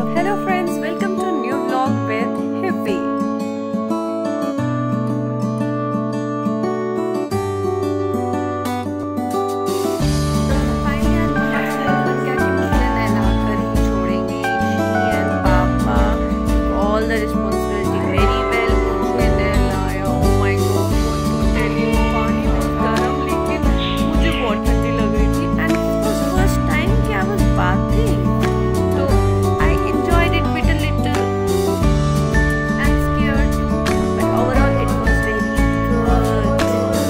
Hello friends, welcome to new vlog with Hippie. All the responsibility very well. Oh my god, what to tell you, पानी बहुत गर्म लेकिन मुझे बहुत ठंडी लग रही थी and it was first time कि I was bathing. So I enjoyed it bit a little and scared too, but overall it was very good.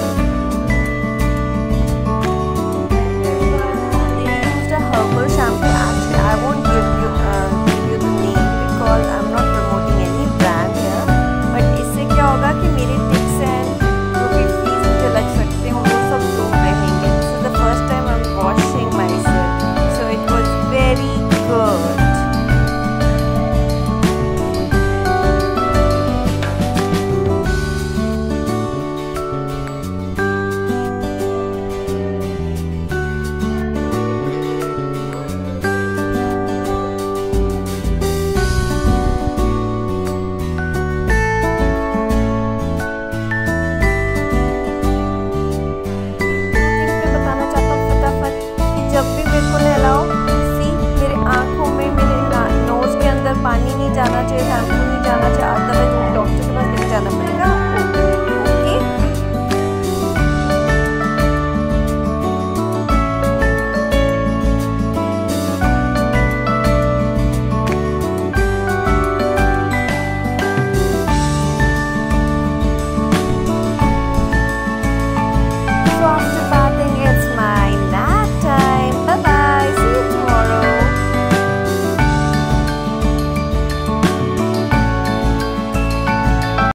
They used a herbal shampoo. Actually, I won't give you the name because I'm not promoting any brand here. But इससे क्या होगा कि मेरे tips and जो भी fees मुझे लग सकते हैं वो सब दूर रहेंगे. This is the first time I'm washing myself, so it was very good. जब भी मेरे को नहलाओ मेरे आँखों में मेरे नोज के अंदर पानी नहीं जाना चाहिए, शैम्पू नहीं जाना चाहिए, अदरवाइज डॉक्टर के पास लेके जाना पड़ेगा.